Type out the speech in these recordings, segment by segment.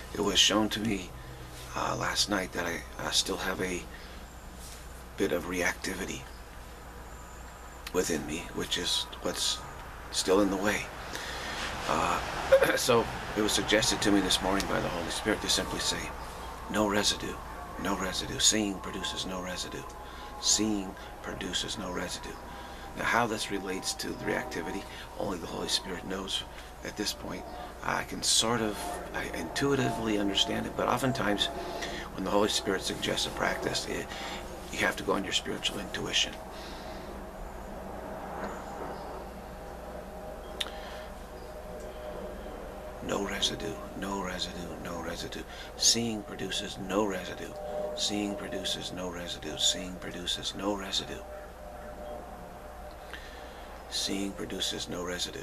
It was shown to me last night that I still have a bit of reactivity within me, which is what's still in the way. So it was suggested to me this morning by the Holy Spirit to simply say, no residue, no residue. Seeing produces no residue. Seeing produces no residue. Now, how this relates to the reactivity, only the Holy Spirit knows at this point. I can I intuitively understand it, but oftentimes when the Holy Spirit suggests a practice, you have to go on your spiritual intuition. No residue, no residue, no residue. Seeing produces no residue. Seeing produces no residue. Seeing produces no residue. Seeing produces no residue.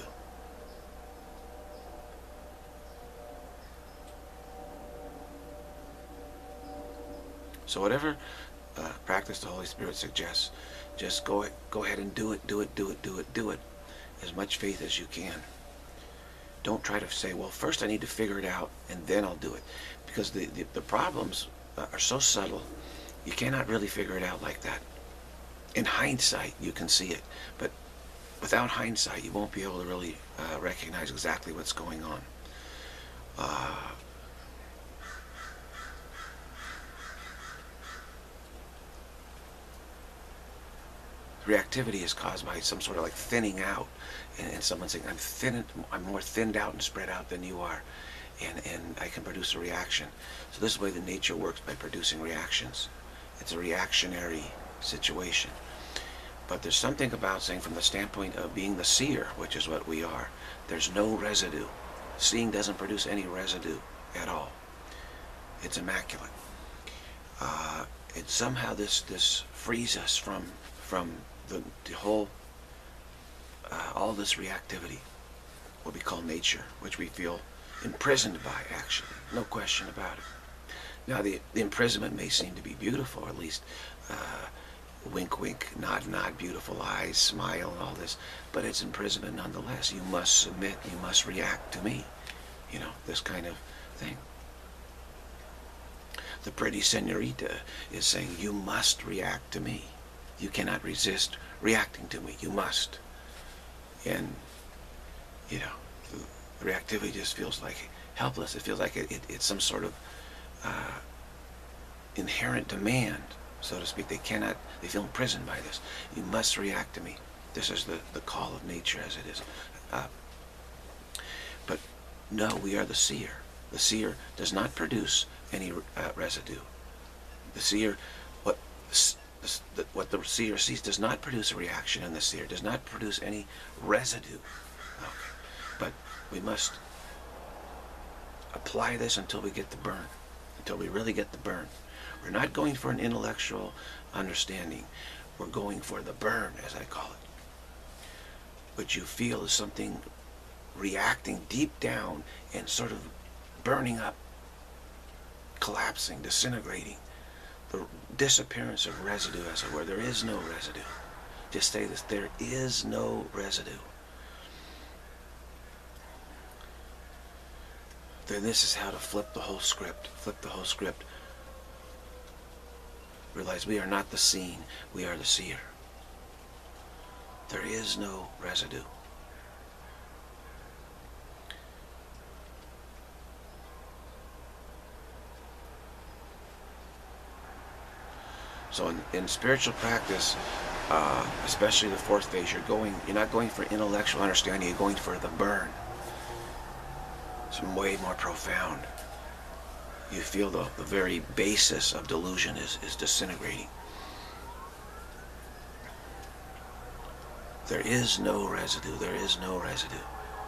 So whatever practice the Holy Spirit suggests, just go ahead and do it, do it, do it, do it, do it. As much faith as you can. Don't try to say, well, first I need to figure it out and then I'll do it. Because the problems are so subtle, you cannot really figure it out like that. In hindsight, you can see it. But without hindsight, you won't be able to really recognize exactly what's going on. Reactivity is caused by some sort of like thinning out, and someone saying, I'm more thinned out and spread out than you are, and I can produce a reaction. So this is the way the nature works, by producing reactions. It's a reactionary situation. But there's something about saying, from the standpoint of being the seer, which is what we are, there's no residue. Seeing doesn't produce any residue at all. It's immaculate. Somehow this frees us from the whole, all this reactivity, what we call nature, which we feel imprisoned by, actually. No question about it. Now, the imprisonment may seem to be beautiful, or at least wink, wink, nod, nod, beautiful eyes, smile, and all this, but it's imprisonment nonetheless. You must submit, you must react to me. You know, this kind of thing. The pretty senorita is saying, you must react to me. You cannot resist reacting to me. You must. And, you know, the reactivity just feels like helpless. It feels like it's some sort of inherent demand, so to speak. They feel imprisoned by this. You must react to me. This is the call of nature as it is. But no, we are the seer. The seer does not produce any residue. The seer, what the seer sees does not produce a reaction in the seer, does not produce any residue. Okay. But we must apply this until we get the burn, until we really get the burn. We're not going for an intellectual understanding. We're going for the burn, as I call it. What you feel is something reacting deep down and sort of burning up, collapsing, disintegrating. The disappearance of residue, as it were. There is no residue. Just say this, there is no residue. Then this is how to flip the whole script. Flip the whole script. Realize we are not the seen, we are the seer. There is no residue. So in spiritual practice, especially the fourth phase, you're not going for intellectual understanding, you're going for the burn. It's way more profound. You feel the very basis of delusion is disintegrating. There is no residue. There is no residue.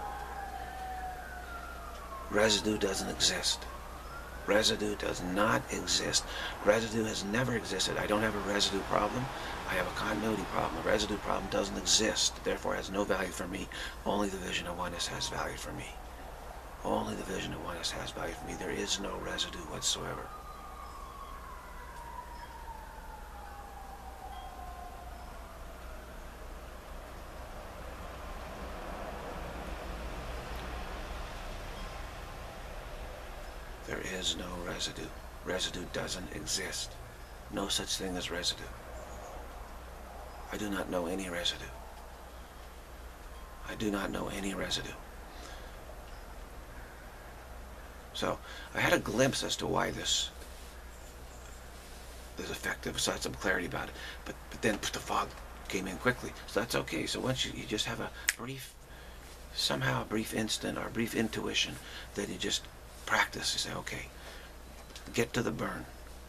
Residue doesn't exist. Residue does not exist. Residue has never existed. I don't have a residue problem. I have a continuity problem. The residue problem doesn't exist. Therefore, it has no value for me. Only the vision of oneness has value for me. Only the vision of oneness has value for me. There is no residue whatsoever. There is no residue. Residue doesn't exist. No such thing as residue. I do not know any residue. I do not know any residue. So I had a glimpse as to why this is effective, so I had some clarity about it. But then the fog came in quickly, so that's okay. So once you just have a brief, somehow a brief instant or a brief intuition that you just practice. You say, okay, get to the burn.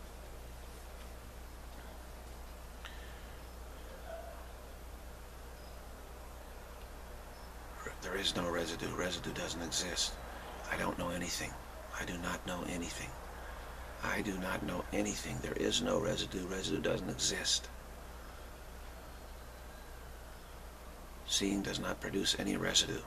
There is no residue. Residue doesn't exist. I don't know anything. I do not know anything. I do not know anything. There is no residue. Residue doesn't exist. Seeing does not produce any residue.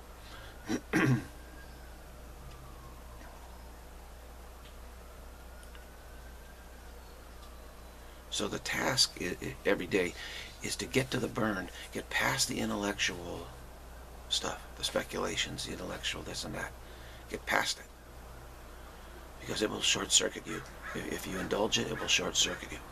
So the task every day is to get to the burn, get past the intellectual stuff, the speculations, the intellectual this and that. Get past it. Because it will short-circuit you. If you indulge it, it will short-circuit you.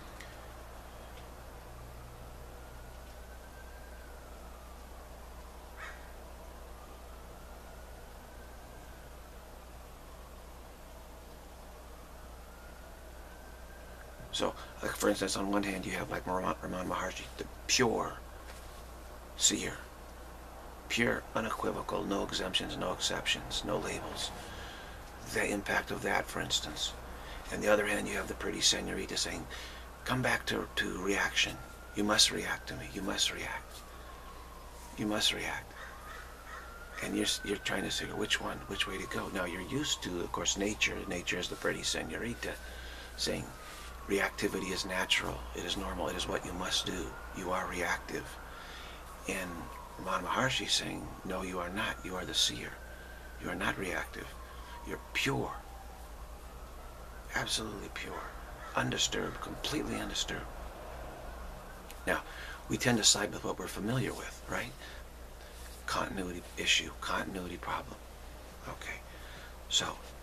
So, like for instance, on one hand you have like Ramana Maharshi, the pure seer. Pure, unequivocal, no exemptions, no exceptions, no labels. The impact of that, for instance. On the other hand, you have the pretty senorita saying, come back to reaction. You must react to me. You must react. You must react. And you're trying to figure which way to go. Now you're used to, of course, nature. Nature is the pretty senorita saying, reactivity is natural. It is normal. It is what you must do. You are reactive. And Ramana Maharshi is saying, no, you are not. You are the seer. You are not reactive. You're pure. Absolutely pure. Undisturbed. Completely undisturbed. Now, we tend to side with what we're familiar with, right? Continuity issue. Continuity problem. Okay. So,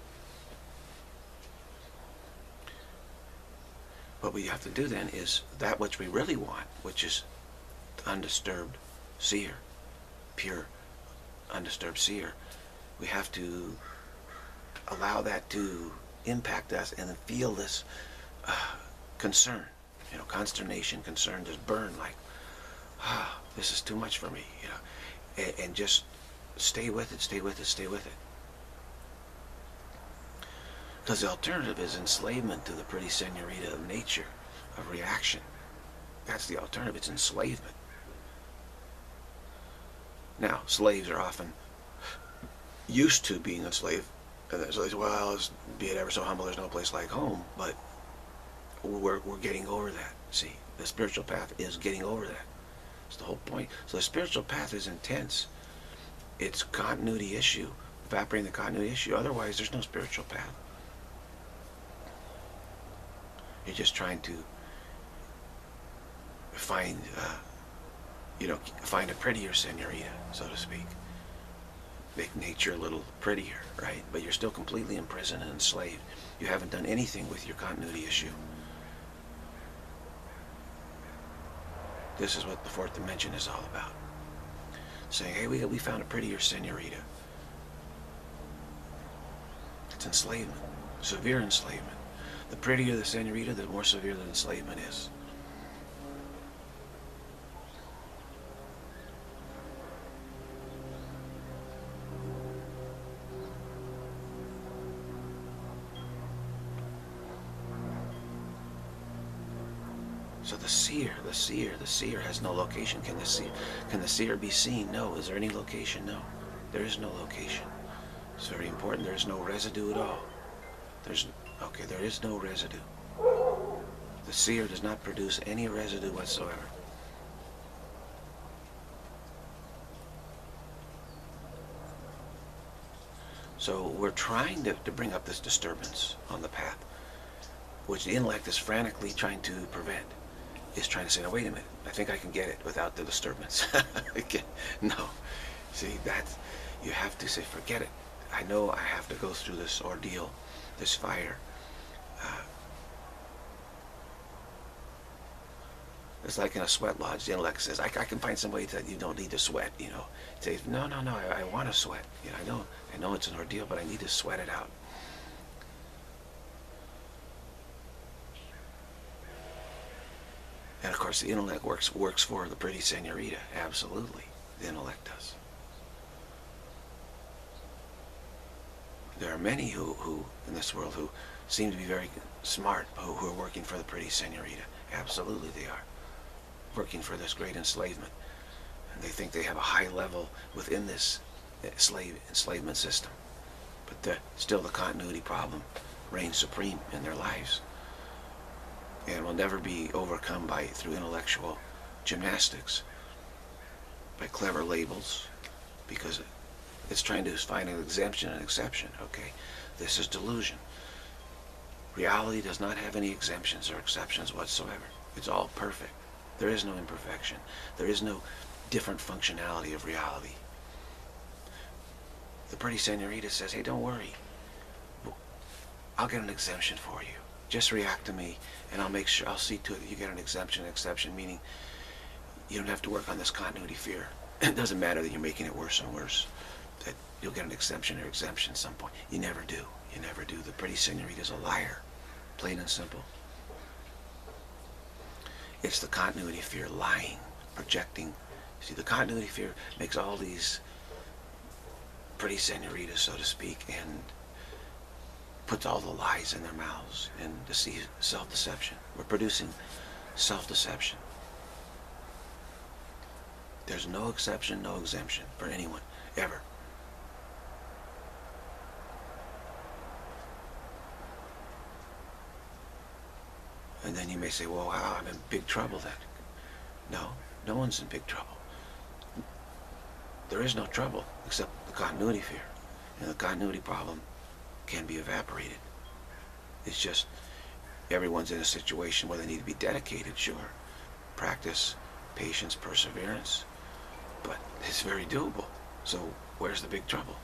what we have to do then is that which we really want, which is undisturbed seer. Pure, undisturbed seer. We have to allow that to impact us and then feel this concern, you know, consternation, concern, just burn like, this is too much for me, you know, and just stay with it, stay with it, stay with it. Because the alternative is enslavement to the pretty senorita of nature, of reaction. That's the alternative, it's enslavement. Now, slaves are often used to being enslaved. And so they say, well, be it ever so humble, there's no place like home. But we're getting over that. See, the spiritual path is getting over that. That's the whole point. So the spiritual path is intense. It's continuity issue, evaporating the continuity issue. Otherwise, there's no spiritual path. You're just trying to find, find a prettier senorita, so to speak. Make nature a little prettier, right? But you're still completely imprisoned and enslaved. You haven't done anything with your continuity issue. This is what the fourth dimension is all about. Saying, hey, we found a prettier senorita. It's enslavement, severe enslavement. The prettier the senorita, the more severe the enslavement is. So the seer has no location. Can the seer be seen? No. Is there any location? No. There is no location. It's very important. There is no residue at all. There is no residue. The seer does not produce any residue whatsoever. So we're trying to bring up this disturbance on the path, which the intellect is frantically trying to prevent. Is trying to say, no, wait a minute, I think I can get it without the disturbance. No. See, you have to say, forget it. I know I have to go through this ordeal, this fire. It's like in a sweat lodge. The intellect says, I can find somebody that you don't need to sweat, you know. It says, no, no, no, I want to sweat. You know, I know it's an ordeal, but I need to sweat it out. And of course, the intellect works for the pretty senorita. Absolutely, the intellect does. There are many who in this world who seem to be very smart, who are working for the pretty senorita. Absolutely, they are working for this great enslavement, and they think they have a high level within this enslavement system. But still, the continuity problem reigns supreme in their lives, and will never be overcome through intellectual gymnastics, by clever labels, because it's trying to find an exemption and exception. Okay, this is delusion. Reality does not have any exemptions or exceptions whatsoever. It's all perfect. There is no imperfection. There is no different functionality of reality. The pretty senorita says, hey, don't worry. I'll get an exemption for you. Just react to me, and I'll see to it that you get an exemption. Exception meaning you don't have to work on this continuity fear. It doesn't matter that you're making it worse and worse. That you'll get an exception or exemption at some point. You never do. You never do. The pretty senorita's a liar. Plain and simple. It's the continuity fear lying, projecting. See, the continuity fear makes all these pretty senoritas, so to speak, and puts all the lies in their mouths and deceives, self-deception. We're producing self-deception. There's no exception, no exemption for anyone, ever. And then you may say, well, wow, I'm in big trouble then. No, no one's in big trouble. There is no trouble except the continuity fear. And the continuity problem can be evaporated. It's just everyone's in a situation where they need to be dedicated, sure. Practice, patience, perseverance. But it's very doable. So where's the big trouble?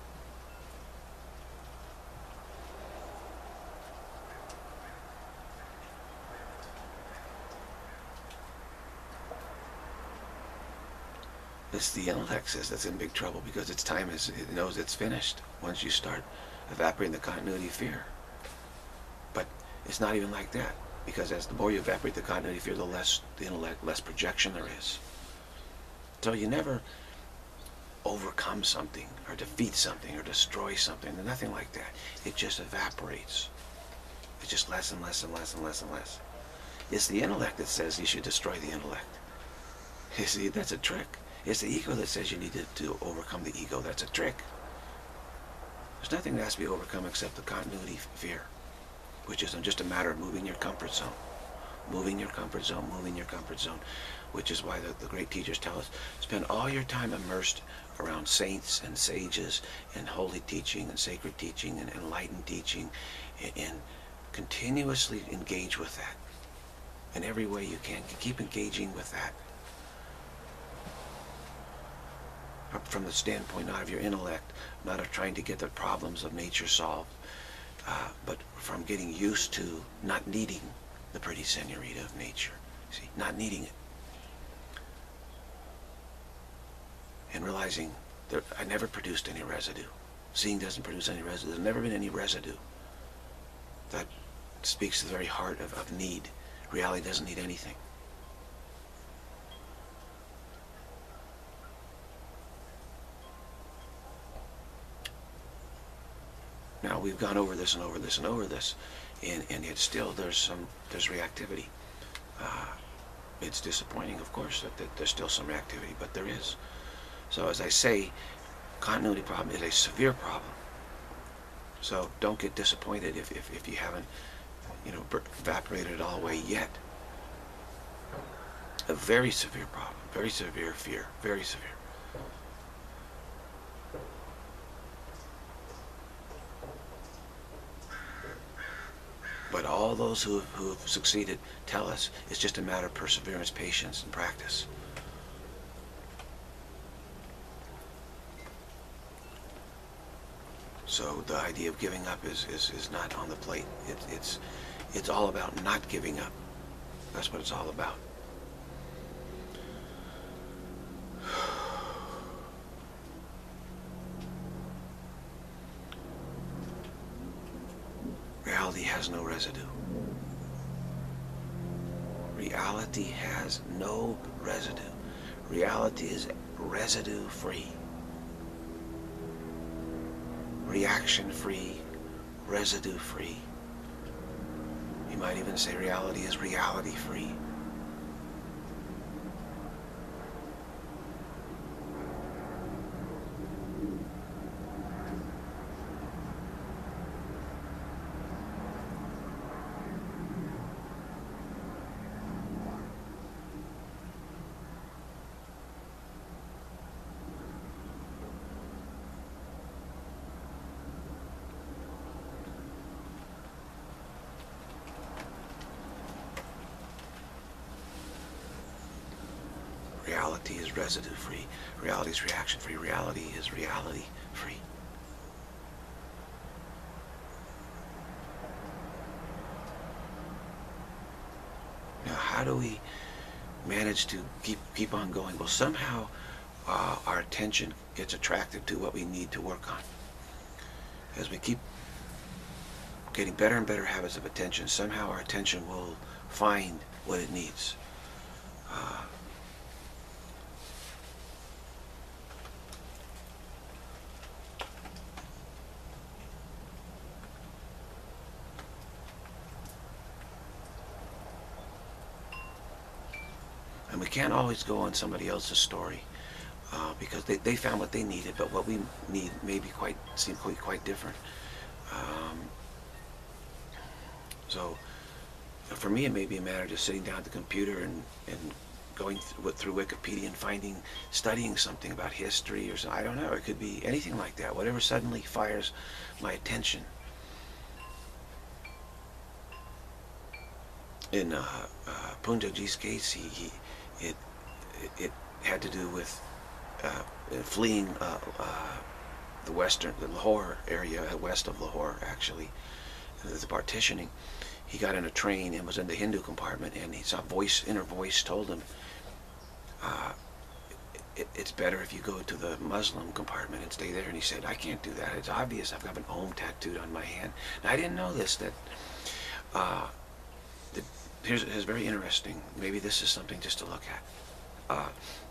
It's the intellect says that's in big trouble because its time it knows it's finished once you start evaporating the continuity fear. But it's not even like that, because as the more you evaporate the continuity fear, the less the intellect, less projection there is. So you never overcome something or defeat something or destroy something. There's nothing like that. It just evaporates. It's just less and less and less and less and less. It's the intellect that says you should destroy the intellect. You see, that's a trick. It's the ego that says you need to overcome the ego. That's a trick. There's nothing that has to be overcome except the continuity fear, which is just a matter of moving your comfort zone. Moving your comfort zone, moving your comfort zone, which is why the great teachers tell us, spend all your time immersed around saints and sages and holy teaching and sacred teaching and enlightened teaching, and continuously engage with that in every way you can. Keep engaging with that. From the standpoint not of your intellect, not of trying to get the problems of nature solved, but from getting used to not needing the pretty senorita of nature. See, not needing it. And realizing that I never produced any residue. Seeing doesn't produce any residue. There's never been any residue. That speaks to the very heart of need. Reality doesn't need anything. Now we've gone over this and over this and over this, and yet still there's reactivity. It's disappointing, of course, that there's still some reactivity, but there is. So as I say, continuity problem is a severe problem. So don't get disappointed if you haven't, evaporated it all away yet. A very severe problem, very severe fear, very severe. But all those who have succeeded tell us it's just a matter of perseverance, patience, and practice. So the idea of giving up is not on the plate. It's all about not giving up. That's what it's all about. Reality has no residue. Reality has no residue. Reality is residue-free. Reaction-free, residue-free. You might even say reality is reality-free. Reality is residue-free. Reality is reaction-free. Reality is reality-free. Now, how do we manage to keep on going? Well, somehow our attention gets attracted to what we need to work on. As we keep getting better and better habits of attention, somehow our attention will find what it needs. And we can't always go on somebody else's story because they found what they needed, but what we need may be seem quite different. So for me, it may be a matter of just sitting down at the computer and going through Wikipedia and studying something about history or something. I don't know. It could be anything like that. Whatever suddenly fires my attention. In Punjaji's case, it had to do with fleeing the Lahore area, west of Lahore, actually, the partitioning. He got in a train and was in the Hindu compartment, and he saw inner voice told him, it's better if you go to the Muslim compartment and stay there. And he said, I can't do that. It's obvious. I've got an Om tattooed on my hand. And I didn't know this, that here's very interesting. Maybe this is something just to look at.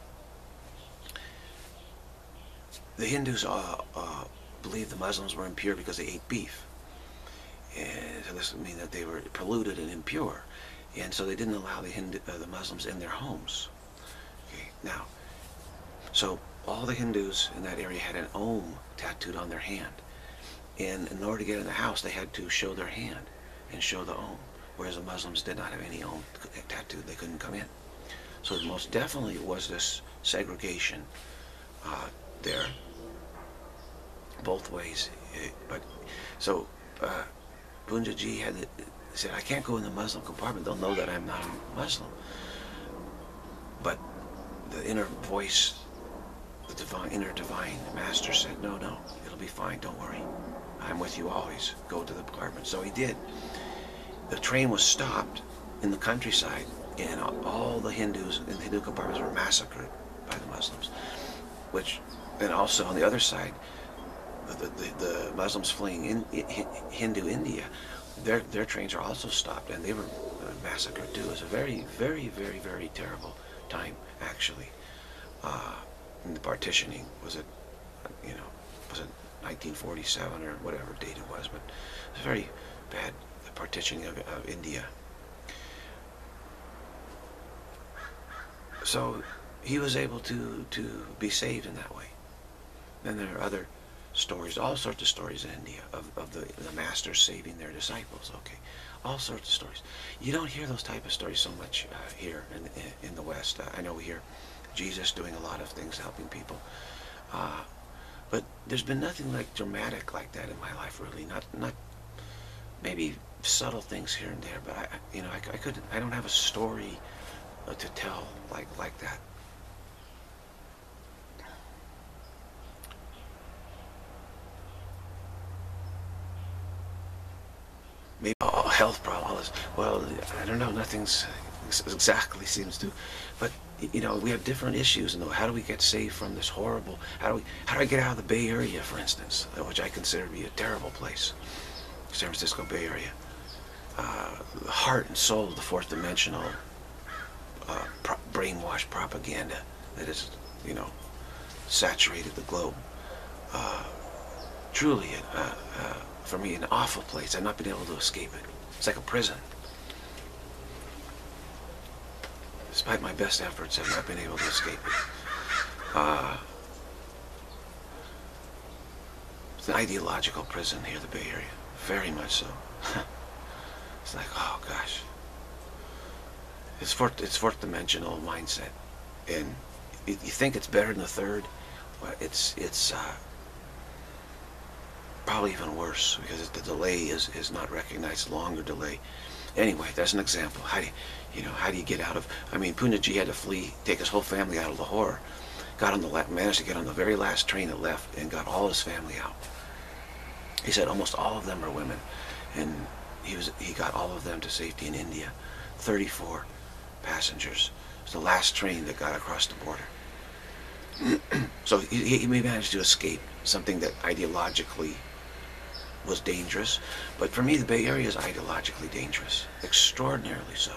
The Hindus believed the Muslims were impure because they ate beef. And so this would mean that they were polluted and impure. And so they didn't allow the Muslims in their homes. Okay, now, so all the Hindus in that area had an Om tattooed on their hand. And in order to get in the house, they had to show their hand and show the Om. Whereas the Muslims did not have any Om tattooed. They couldn't come in. So most definitely was this segregation there, both ways. But so Punjaji said, I can't go in the Muslim compartment. They'll know that I'm not a Muslim. But the inner voice, the inner divine master said, no, it'll be fine. Don't worry. I'm with you always. Go to the compartment. So he did. The train was stopped in the countryside, and all the Hindus in the Hindu compartments were massacred by the Muslims. And also on the other side, the Muslims fleeing in Hindu India, their trains are also stopped, and they were massacred too. It was a very, very, very, very terrible time, actually. And the partitioning was it 1947 or whatever date it was, but it was very bad. The partitioning of India. So he was able to be saved in that way. Then there are other stories, all sorts of stories in India of the masters saving their disciples. Okay, all sorts of stories. You don't hear those type of stories so much here in the West. I know we hear Jesus doing a lot of things helping people, but there's been nothing like dramatic like that in my life, really. Not maybe subtle things here and there, but I don't have a story to tell like that. maybe a health problem, all this. Well, I don't know, nothing's exactly seems to, but you know, we have different issues. And how do we get saved from this horrible? How do I get out of the Bay Area, for instance, which I consider to be a terrible place, San Francisco Bay Area. The heart and soul of the fourth dimensional brainwashed propaganda that has, you know, saturated the globe. Truly, for me, an awful place. I've not been able to escape it. It's like a prison. Despite my best efforts, I've not been able to escape it. It's an ideological prison here, the Bay Area. Very much so. It's like, oh gosh. It's fourth dimensional mindset. And you think it's better than the third? Well, it's probably even worse, because the delay is not recognized, longer delay. Anyway, that's an example. How do you get out of? I mean, Punjaji had to flee, take his whole family out of Lahore. Managed to get on the very last train that left, and got all his family out. He said almost all of them are women, and he got all of them to safety in India. 34 passengers. It was the last train that got across the border. So he managed to escape something that ideologically was dangerous. But for me, the Bay Area is ideologically dangerous, extraordinarily so.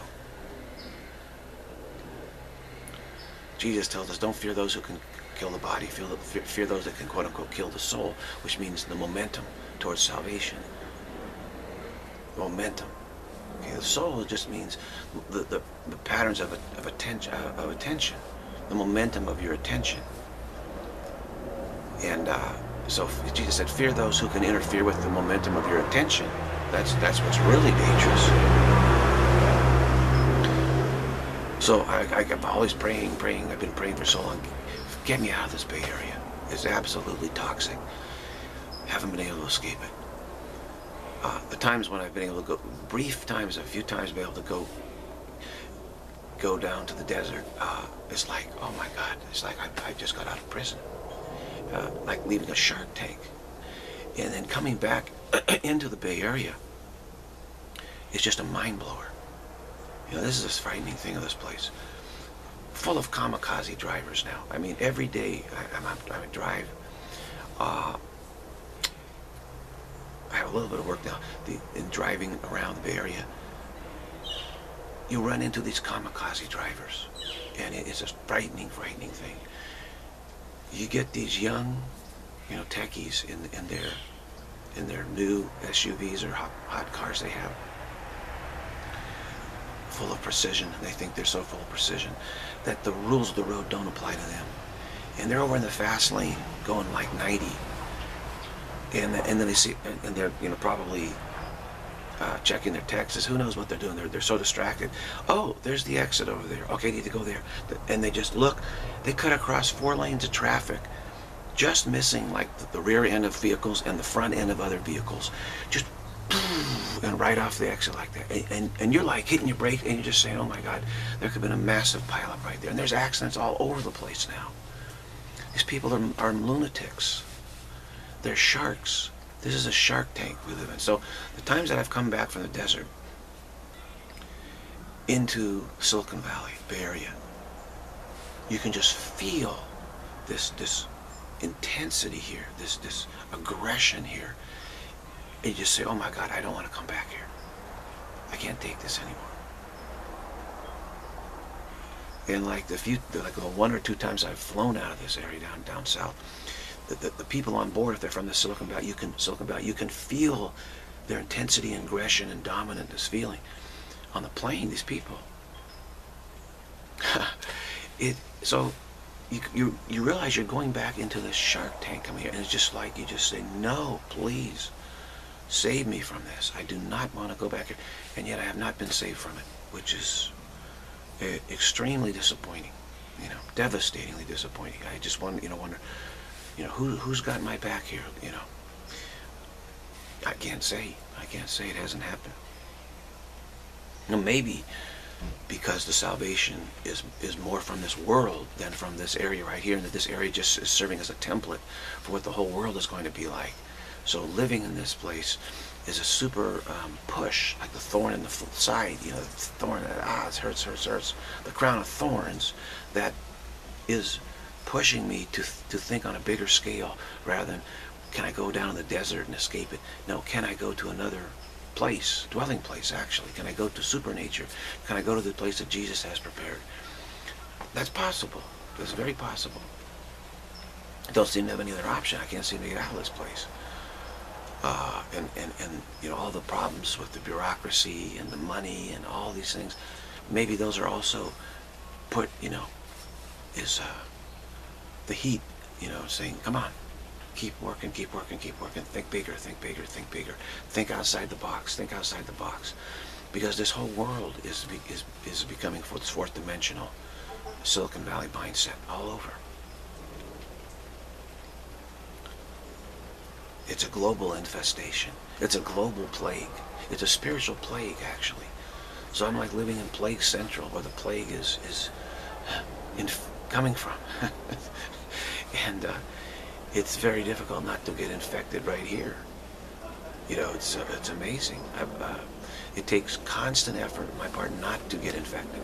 Jesus tells us, don't fear those who can kill the body, fear those that can, quote-unquote, kill the soul, which means the momentum towards salvation. Momentum. Okay, the soul just means the patterns of attention, the momentum of your attention. And so Jesus said, fear those who can interfere with the momentum of your attention. That's what's really dangerous. So I'm always praying. I've been praying for so long. Get me out of this Bay Area. It's absolutely toxic. Haven't been able to escape it. The times when I've been able to go, brief times, a few times, been able to go down to the desert, it's like, oh my God, it's like I just got out of prison. Like leaving a shark tank. And then coming back into the Bay Area is just a mind blower. You know, this is a frightening thing of this place. Full of kamikaze drivers now. I mean, every day I drive. I have a little bit of work now in driving around the Bay Area. You run into these kamikaze drivers, and it's a frightening thing. You get these young, you know, techies in their new SUVs or hot cars they have, full of precision. They think they're so full of precision that the rules of the road don't apply to them, and they're over in the fast lane going like 90. And then they see, and they're, you know, probably checking their texts. Who knows what they're doing? They're so distracted. Oh, there's the exit over there. Okay, need to go there. And they just look. They cut across 4 lanes of traffic, just missing like the rear end of vehicles and the front end of other vehicles. Just and right off the exit like that. And you're like hitting your brake, and you're just saying, oh my God, there could have been a massive pileup right there. And there's accidents all over the place now. These people are lunatics. They're sharks. This is a shark tank we live in. So the times that I've come back from the desert into Silicon Valley, Bay Area, you can just feel this intensity here, this aggression here. And you just say, oh my God, I don't want to come back here. I can't take this anymore. And like the 1 or 2 times I've flown out of this area down south, the people on board, if they're from the Silicon Valley, you can feel their intensity and aggression and dominant, this feeling. On the plane, these people. So you realize you're going back into this shark tank coming here, and it's just like you just say, no, please, save me from this. I do not want to go back here. And yet I have not been saved from it, which is extremely disappointing, you know, devastatingly disappointing. I just wonder, you know, who's got my back here, you know. I can't say it hasn't happened. You know, maybe because the salvation is more from this world than from this area right here, and that this area just is serving as a template for what the whole world is going to be like. So living in this place is a super push, like the thorn in the side, you know, the thorn that, it hurts, hurts, hurts. The crown of thorns that is pushing me to think on a bigger scale rather than, can I go down in the desert and escape it? No, can I go to another place, dwelling place actually? Can I go to supernature? Can I go to the place that Jesus has prepared? That's possible. That's very possible. I don't seem to have any other option. I can't seem to get out of this place. And you know, all the problems with the bureaucracy and the money and all these things, maybe those are also put, you know, is the heat, you know, saying, come on, keep working, keep working, keep working, think bigger, think bigger, think bigger, think outside the box, think outside the box. Because this whole world is becoming this fourth dimensional Silicon Valley mindset all over. It's a global infestation. It's a global plague. It's a spiritual plague, actually. So I'm like living in Plague Central, where the plague is coming from. And it's very difficult not to get infected right here. You know, it's amazing. It takes constant effort on my part not to get infected.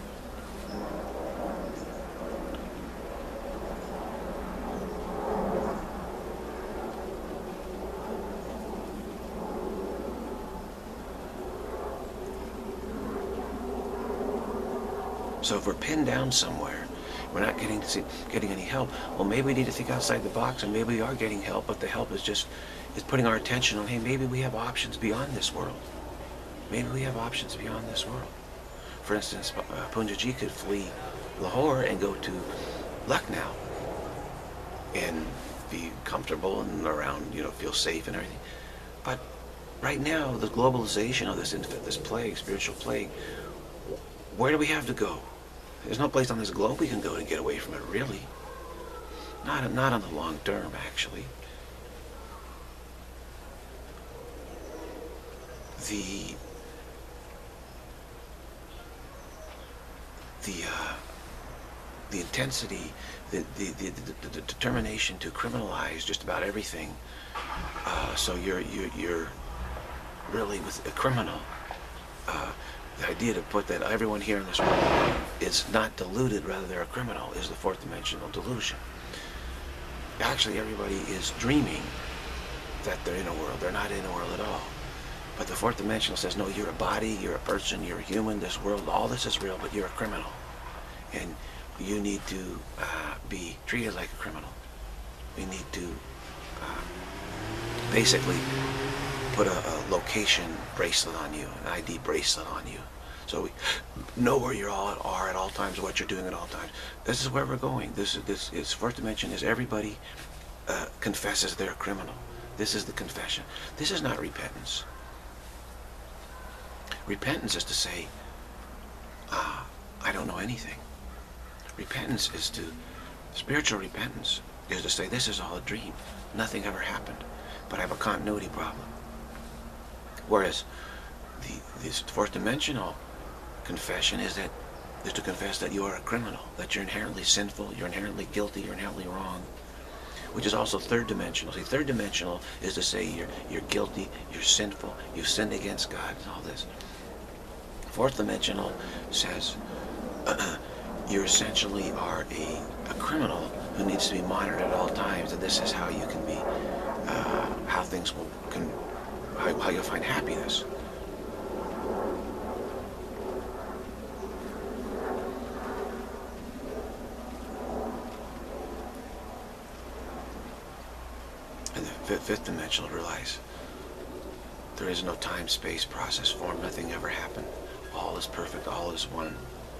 So if we're pinned down somewhere, we're not getting any help, well, maybe we need to think outside the box, and maybe we are getting help, but the help is putting our attention on, hey, maybe we have options beyond this world. Maybe we have options beyond this world. For instance, Punjaji could flee Lahore and go to Lucknow and be comfortable and around, you know, feel safe and everything. But right now, the globalization of this plague, spiritual plague, where do we have to go? There's no place on this globe we can go to get away from it, really. Not on the long term, actually. The intensity, the determination to criminalize just about everything. So you're really with a criminal. The idea to put that everyone here in this world is not deluded, rather they're a criminal, is the fourth dimensional delusion. Actually, everybody is dreaming that they're in a world. They're not in a world at all. But the fourth dimensional says, no, you're a body, you're a person, you're a human, this world, all this is real, but you're a criminal. And you need to be treated like a criminal. We need to basically put a location bracelet on you, an ID bracelet on you. So we know where you are at all times, what you're doing at all times. This is where we're going. This is fourth dimension is everybody confesses they're a criminal. This is the confession. This is not repentance. Repentance is to say, I don't know anything. Repentance is spiritual repentance is to say, this is all a dream. Nothing ever happened, but I have a continuity problem. Whereas this fourth dimensional confession is to confess that you are a criminal, that you're inherently sinful, you're inherently guilty, you're inherently wrong, which is also third dimensional. See, third dimensional is to say you're guilty, you're sinful, you've sinned against God, and all this. Fourth dimensional says you essentially are a criminal who needs to be monitored at all times, and this is how you can be, how things how you'll find happiness. And the fifth dimensional realize there is no time, space, process, form, nothing ever happened. All is perfect, all is one.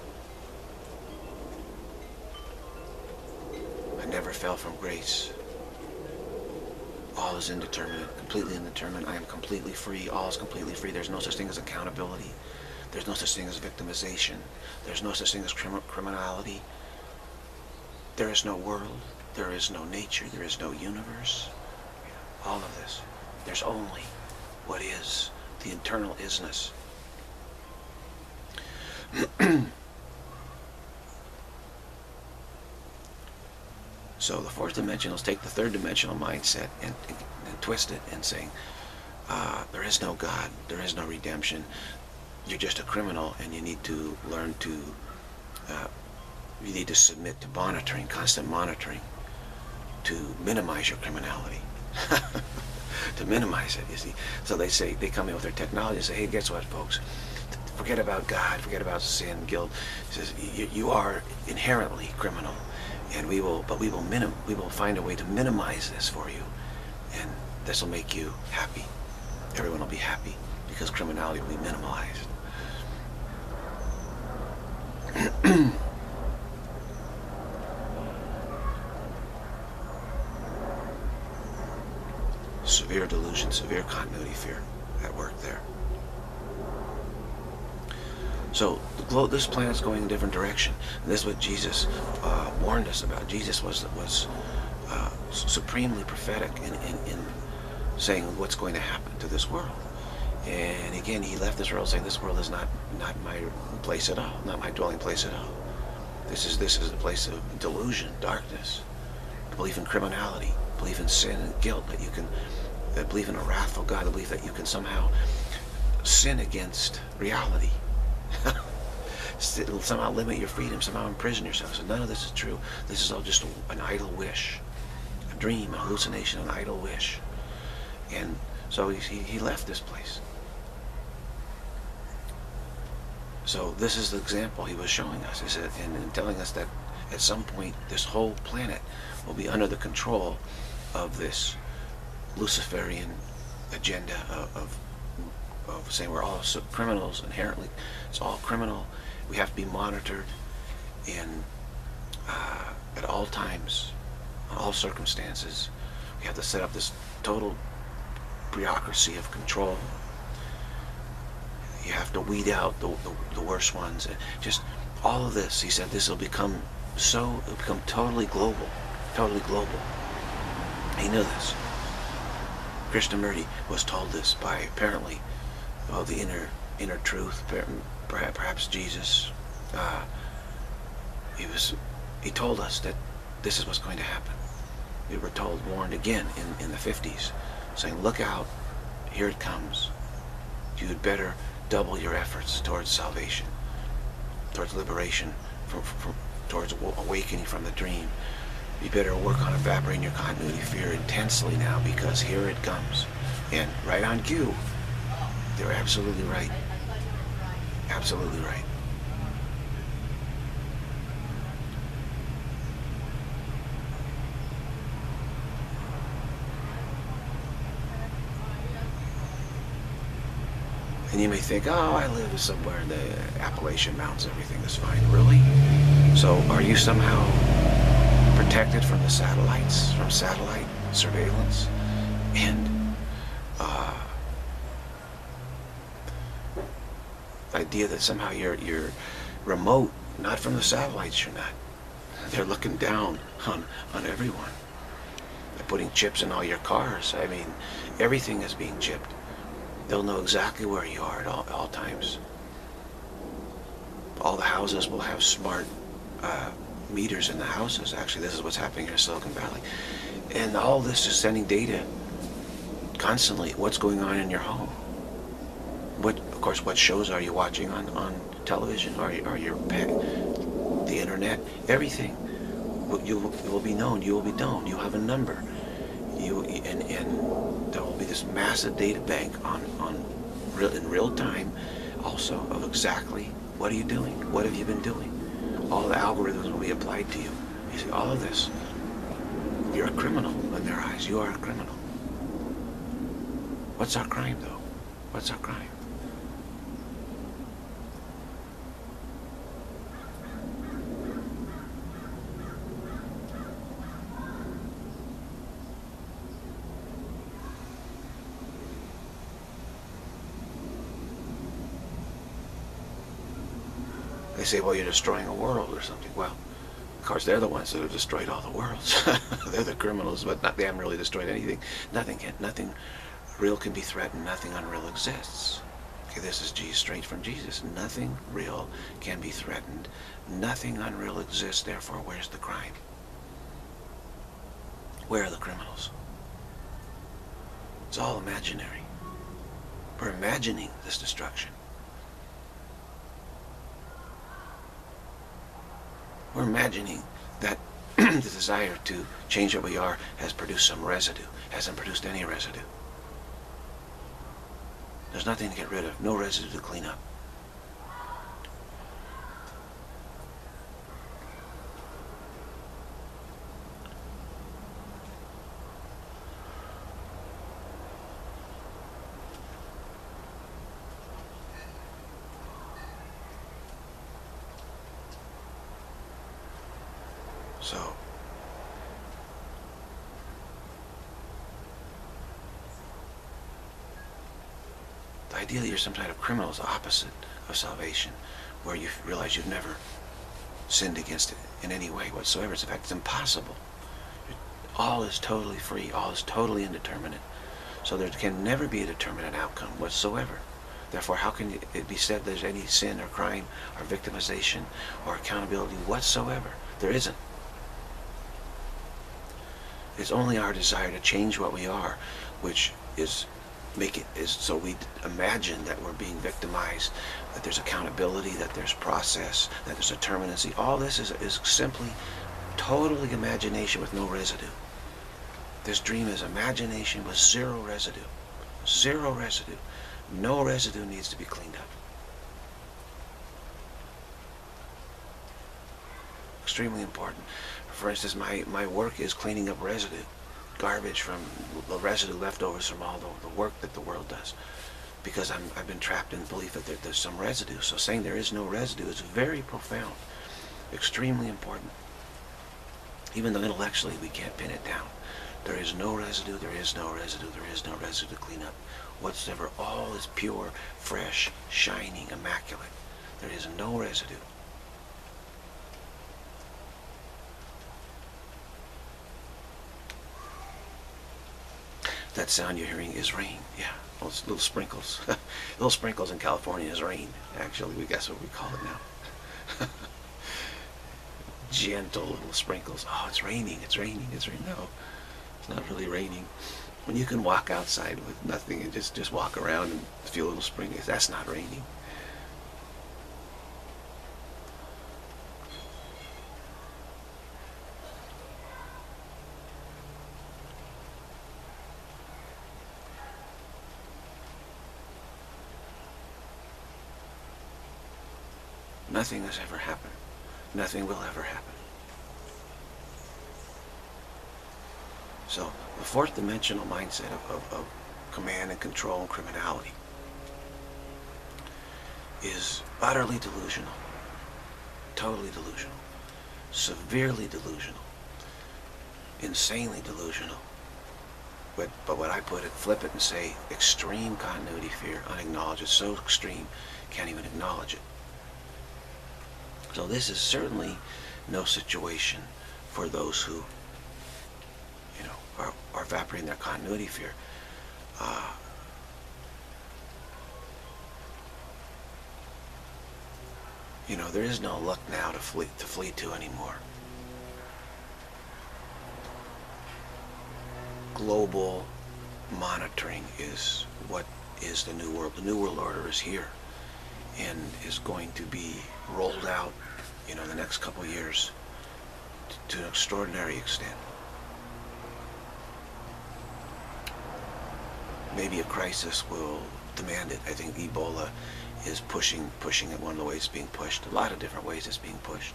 I never fell from grace. All is indeterminate, completely indeterminate. I am completely free. All is completely free. There's no such thing as accountability. There's no such thing as victimization. There's no such thing as criminality. There is no world. There is no nature. There is no universe. All of this. There's only what is, the internal isness. So the fourth dimensionals take the third dimensional mindset and twist it and saying, There is no God. There is no redemption. You're just a criminal, and you need to learn to, you need to submit to monitoring, constant monitoring, to minimize your criminality. To minimize it, you see. So they say, they come in with their technology and say, hey, guess what, folks? Forget about God, forget about sin, guilt. It says, you are inherently criminal, and we will find a way to minimize this for you, and this will make you happy. Everyone will be happy because criminality will be minimalized. Severe delusion, severe continuity fear at work there. So this planet's going in a different direction. And this is what Jesus warned us about. Jesus was supremely prophetic in saying what's going to happen to this world. And again, he left this world saying, this world is not my place at all, not my dwelling place at all. This is a place of delusion, darkness, belief in criminality, belief in sin and guilt, that you can believe in a wrathful God, the belief that you can somehow sin against reality. Somehow limit your freedom, somehow imprison yourself. So none of this is true. This is all just an idle wish, a dream, a hallucination, an idle wish. And so he left this place. So this is the example he was showing us, is that, and telling us that at some point this whole planet will be under the control of this Luciferian agenda of saying we're all criminals inherently. It's all criminal. We have to be monitored at all times, in all circumstances. We have to set up this total bureaucracy of control. You have to weed out the worst ones. And just all of this, he said, this will become totally global. Totally global. He knew this. Krishnamurti was told this by, apparently, the inner truth, perhaps Jesus. He told us that this is what's going to happen. We were warned again in the 50s, saying, look out, here it comes. You'd better double your efforts towards salvation, towards liberation, towards awakening from the dream. You better work on evaporating your continuity fear intensely now, because here it comes. And right on cue, they're absolutely right. Absolutely right. And you may think, oh, I live somewhere in the Appalachian Mountains, everything is fine. Really? So are you somehow protected from the satellites, from satellite surveillance? And the idea that somehow you're remote, not from the satellites, you're not. They're looking down on everyone. They're putting chips in all your cars. I mean, everything is being chipped. They'll know exactly where you are at all times. All the houses will have smart meters in the houses. Actually, this is what's happening here in Silicon Valley. And all this is sending data constantly. What's going on in your home? Of course, what shows are you watching on television? Are your pet, the internet, everything. You will be known. You will be known. You have a number. And there will be this massive data bank in real time, also, of exactly what are you doing, what have you been doing. All the algorithms will be applied to you. You see, all of this. You're a criminal in their eyes. You are a criminal. What's our crime, though? What's our crime? They say, well, you're destroying a world or something. Well, of course, they're the ones that have destroyed all the worlds. They're the criminals, but they haven't really destroyed anything. Nothing real can be threatened. Nothing unreal exists. Okay, this is straight from Jesus. Nothing real can be threatened. Nothing unreal exists. Therefore, where's the crime? Where are the criminals? It's all imaginary. We're imagining this destruction. We're imagining that the desire to change what we are has produced some residue. Hasn't produced any residue. There's nothing to get rid of. No residue to clean up. So, the idea that you're some kind of criminal is the opposite of salvation, where you realize you've never sinned against it in any way whatsoever. In fact, it's impossible. All is totally free. All is totally indeterminate. So there can never be a determinate outcome whatsoever. Therefore, how can it be said there's any sin or crime or victimization or accountability whatsoever? There isn't. It's only our desire to change what we are, which is so we imagine that we're being victimized, that there's accountability, that there's process, that there's determinacy. All this is simply totally imagination with no residue. This dream is imagination with zero residue. Zero residue. No residue needs to be cleaned up. Extremely important. For instance, my work is cleaning up residue, garbage from the residue, leftovers from all the work that the world does, because I've been trapped in the belief that there's some residue. So saying there is no residue is very profound, extremely important. Even though intellectually we can't pin it down. There is no residue, there is no residue, there is no residue to clean up whatsoever. All is pure, fresh, shining, immaculate. There is no residue. That sound you're hearing is rain. Yeah, well, it's little sprinkles. Little sprinkles in California is rain. Actually, guess what we call it now. Gentle little sprinkles. Oh, it's raining. It's raining. It's raining. No, it's not really raining. When you can walk outside with nothing and just walk around and feel little sprinkles, that's not raining. Nothing has ever happened. Nothing will ever happen. So the fourth dimensional mindset of command and control and criminality is utterly delusional, totally delusional, severely delusional, insanely delusional. But when I put it, flip it and say extreme continuity fear, unacknowledged. It's so extreme, can't even acknowledge it. So this is certainly no situation for those who, are evaporating their continuity fear. There is no luck now to flee to anymore. Global monitoring is what is the new world. The new world order is here and is going to be rolled out, in the next couple of years to an extraordinary extent. Maybe a crisis will demand it. I think Ebola is pushing it. One of the ways it's being pushed. A lot of different ways it's being pushed.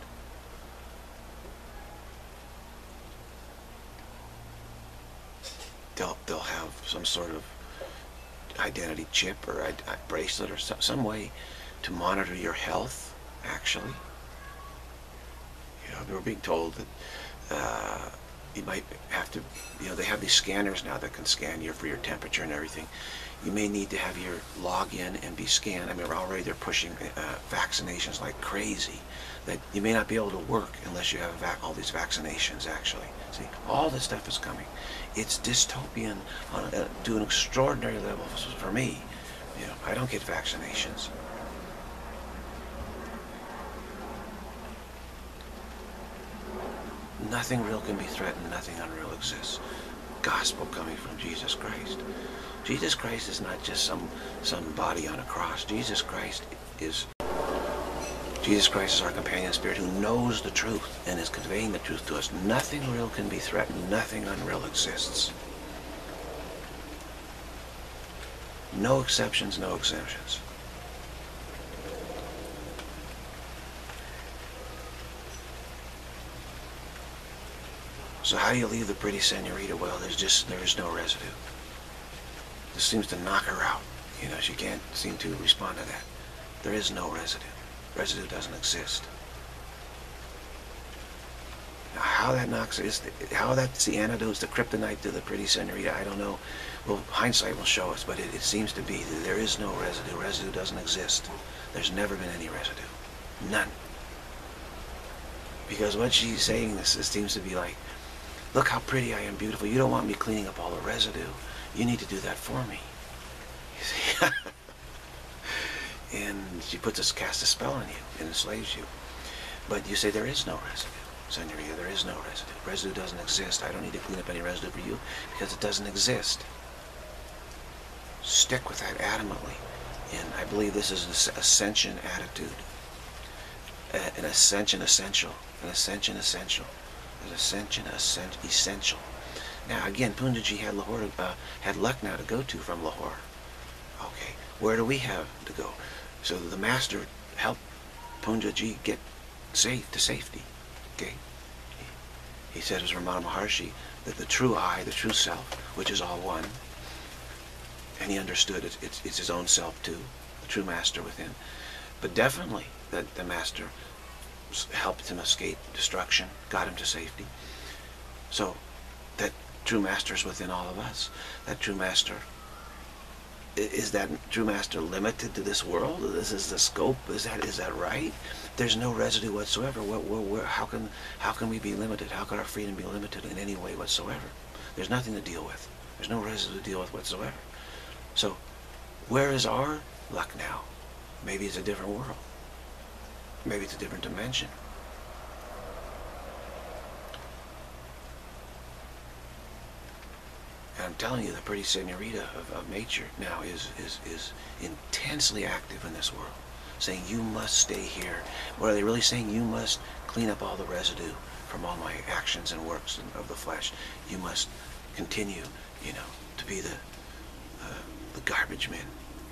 They'll have some sort of identity chip or a bracelet or some way to monitor your health, actually. They were being told that you might have to, they have these scanners now that can scan you for your temperature and everything. You may need to have your login and be scanned. I mean, already they're pushing vaccinations like crazy, that you may not be able to work unless you have all these vaccinations, actually. See, all this stuff is coming. It's dystopian to an extraordinary level for me. I don't get vaccinations. Nothing real can be threatened, nothing unreal exists. gospel coming from Jesus Christ. Jesus Christ is not just some body on a cross. Jesus Christ is our companion spirit who knows the truth and is conveying the truth to us. Nothing real can be threatened. Nothing unreal exists. No exceptions, no exemptions. So how do you leave the pretty senorita? Well, there is no residue. This seems to knock her out. You know, she can't seem to respond to that. There is no residue. Residue doesn't exist. Now, how that knocks is how that's the antidote, the kryptonite to the pretty senorita, I don't know. Well, hindsight will show us, but it seems to be that there is no residue. Residue doesn't exist. There's never been any residue. None. Because what she's saying, this seems to be like, look how pretty I am, beautiful. You don't want me cleaning up all the residue. You need to do that for me. You see? And she casts a spell on you and enslaves you. But you say there is no residue. Senorita, there is no residue. Residue doesn't exist. I don't need to clean up any residue for you because it doesn't exist. Stick with that adamantly. And I believe this is an ascension attitude. An ascension essential. An ascension essential. An ascension essential. Now again, Punjaji had Lahore, had Lucknow to go to from Lahore. Okay, where do we have to go? So the master helped Punjaji get safe to safety. Okay, he said as Ramana Maharshi that the true I, the true self, which is all one, and he understood it's his own self too, the true master within. But definitely that the master helped him escape destruction, got him to safety. So that true master is within all of us. That true master, is that true master limited to this world? This is the scope. Is that right? There's no residue whatsoever. How can we be limited? How can our freedom be limited in any way whatsoever? There's nothing to deal with. There's no residue to deal with whatsoever. So where is our luck now? Maybe it's a different world. Maybe it's a different dimension. And I'm telling you, the pretty senorita of nature now is intensely active in this world, saying you must stay here. What are they really saying? You must clean up all the residue from all my actions and works of the flesh. You must continue, you know, to be the garbage man.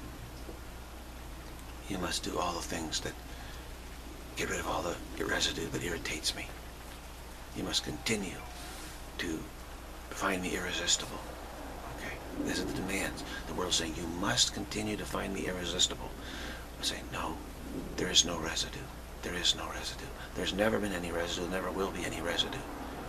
You must do all the things that get rid of all the residue that irritates me. You must continue to find me irresistible. Okay, these are the demands. The world's saying you must continue to find me irresistible. I'm saying no, there is no residue. There is no residue. There's never been any residue. Never will be any residue.